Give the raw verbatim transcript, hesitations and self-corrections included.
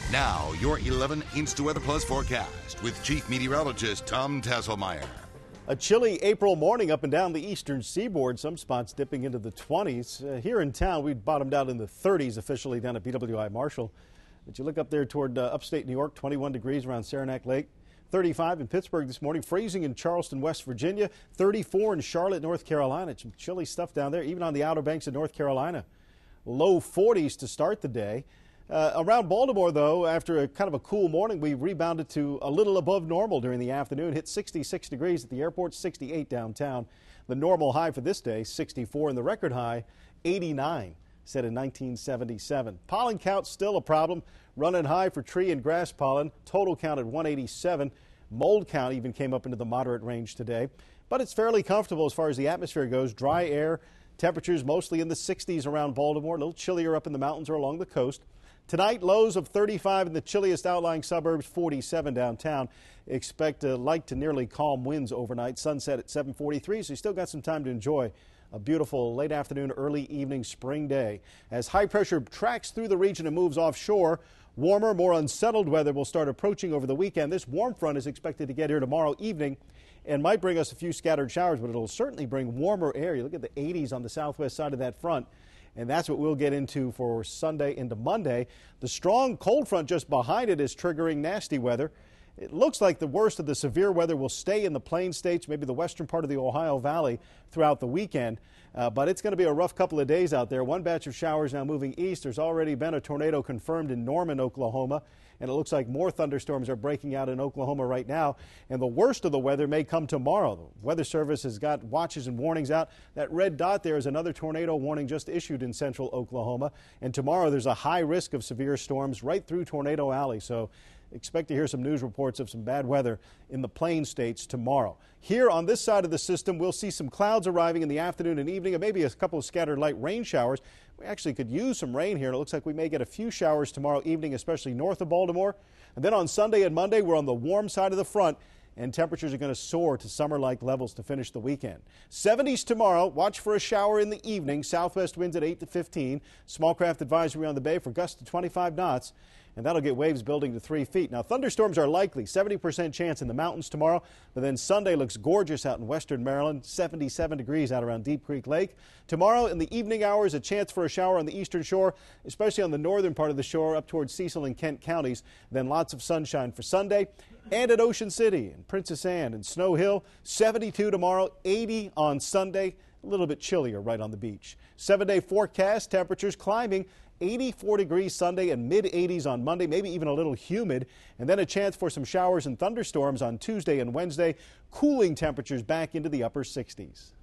Now, your eleven Insta Weather Plus forecast with Chief Meteorologist Tom Tasselmeyer. A chilly April morning up and down the eastern seaboard, some spots dipping into the twenties. Uh, here in town, we bottomed out in the thirties officially down at B W I Marshall. But you look up there toward uh, upstate New York, twenty-one degrees around Saranac Lake. thirty-five in Pittsburgh this morning, freezing in Charleston, West Virginia, thirty-four in Charlotte, North Carolina. Some chilly stuff down there, even on the Outer Banks of North Carolina. Low forties to start the day. Uh, around Baltimore, though, after a kind of a cool morning, we rebounded to a little above normal during the afternoon, hit sixty-six degrees at the airport, sixty-eight downtown. The normal high for this day, sixty-four, and the record high, eighty-nine, set in nineteen seventy-seven. Pollen count still a problem, running high for tree and grass pollen, total count at one eighty-seven. Mold count even came up into the moderate range today, but it's fairly comfortable as far as the atmosphere goes. Dry air, temperatures mostly in the sixties around Baltimore, a little chillier up in the mountains or along the coast. Tonight, lows of thirty-five in the chilliest outlying suburbs, forty-seven downtown. Expect a light to nearly calm winds overnight. Sunset at seven forty-three, so you still got some time to enjoy a beautiful late afternoon, early evening spring day. As high pressure tracks through the region and moves offshore, warmer, more unsettled weather will start approaching over the weekend. This warm front is expected to get here tomorrow evening and might bring us a few scattered showers, but it'll certainly bring warmer air. You look at the eighties on the southwest side of that front. And that's what we'll get into for Sunday into Monday. The strong cold front just behind it is triggering nasty weather. It looks like the worst of the severe weather will stay in the plain states, maybe the western part of the Ohio Valley throughout the weekend. Uh, but it's going to be a rough couple of days out there. One batch of showers now moving east. There's already been a tornado confirmed in Norman, Oklahoma. And it looks like more thunderstorms are breaking out in Oklahoma right now. And the worst of the weather may come tomorrow. The Weather Service has got watches and warnings out. That red dot there is another tornado warning just issued in central Oklahoma. And tomorrow there's a high risk of severe storms right through Tornado Alley. So expect to hear some news reports of some bad weather in the plain states tomorrow. Here on this side of the system, we'll see some clouds arriving in the afternoon and evening, and maybe a couple of scattered light rain showers. We actually could use some rain here, and it looks like we may get a few showers tomorrow evening, especially north of Baltimore. And then on Sunday and Monday, we're on the warm side of the front, and temperatures are going to soar to summer-like levels to finish the weekend. seventies tomorrow. Watch for a shower in the evening. Southwest winds at eight to fifteen. Small craft advisory on the bay for gusts to twenty-five knots. And that'll get waves building to three feet. Now, thunderstorms are likely, seventy percent chance in the mountains tomorrow. But then Sunday looks gorgeous out in western Maryland, seventy-seven degrees out around Deep Creek Lake. Tomorrow in the evening hours, a chance for a shower on the eastern shore, especially on the northern part of the shore up towards Cecil and Kent counties. Then lots of sunshine for Sunday. And at Ocean City and Princess Anne and Snow Hill, seventy-two tomorrow, eighty on Sunday. A little bit chillier right on the beach. Seven-day forecast, temperatures climbing. eighty-four degrees Sunday and mid eighties on Monday, maybe even a little humid. And then a chance for some showers and thunderstorms on Tuesday and Wednesday, cooling temperatures back into the upper sixties.